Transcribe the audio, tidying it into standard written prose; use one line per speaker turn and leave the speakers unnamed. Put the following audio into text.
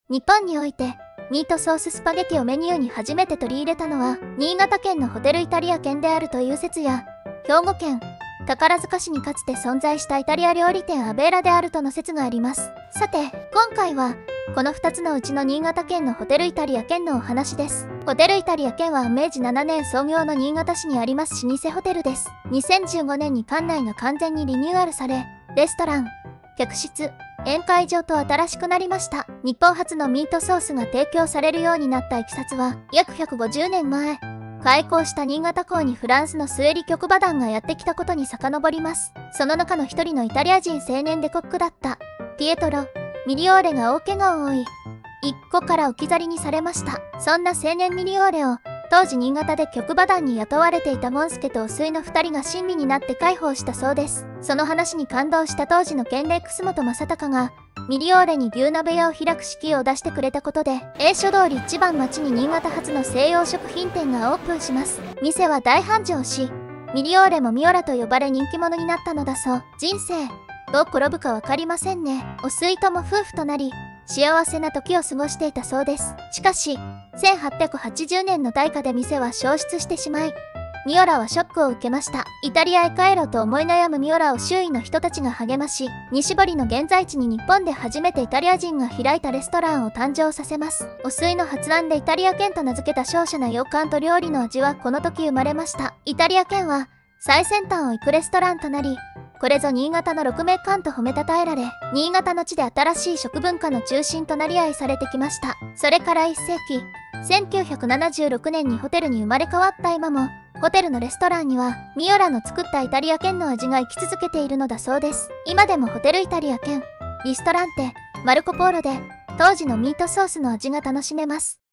日本において、ミートソーススパゲティをメニューに初めて取り入れたのは、新潟県のホテルイタリア県であるという説や、兵庫県、宝塚市にかつて存在したイタリア料理店アベーラであるとの説があります。さて、今回は、この2つのうちの新潟県のホテルイタリア県のお話です。ホテルイタリア県は明治7年創業の新潟市にあります老舗ホテルです。2015年に館内が完全にリニューアルされ、レストラン、客室、宴会場と新しくなりました。日本初のミートソースが提供されるようになったいきさつは、約150年前、開港した新潟港にフランスのスエリ局馬団がやってきたことに遡ります。その中の一人のイタリア人青年でコックだった、ピエトロ・ミリオーレが大怪我を負い、一個から置き去りにされました。そんな青年ミリオーレを、当時新潟で局馬団に雇われていたモンスケと臼井の2人が親身になって介抱したそうです。その話に感動した当時の県令楠本正隆が、ミリオーレに牛鍋屋を開く式を出してくれたことで、栄所通り一番町に新潟初の西洋食品店がオープンします。店は大繁盛し、ミリオーレもミオラと呼ばれ人気者になったのだそう。人生、どう転ぶかわかりませんね。臼井とも夫婦となり、幸せな時を過ごしていたそうです。しかし、1880年の大火で店は焼失してしまい、ミオラはショックを受けました。イタリアへ帰ろうと思い悩むミオラを周囲の人たちが励まし、西堀の現在地に日本で初めてイタリア人が開いたレストランを誕生させます。臼井の発案でイタリア軒と名付けた瀟洒な洋館と料理の味はこの時生まれました。イタリア軒は最先端を行くレストランとなり、これぞ新潟の鹿鳴館と褒めたたえられ、新潟の地で新しい食文化の中心となり愛されてきました。それから1世紀、1976年にホテルに生まれ変わった今も、ホテルのレストランには、ミオラの作ったイタリア軒の味が生き続けているのだそうです。今でもホテルイタリア軒、リストランテ、マルコポーロで、当時のミートソースの味が楽しめます。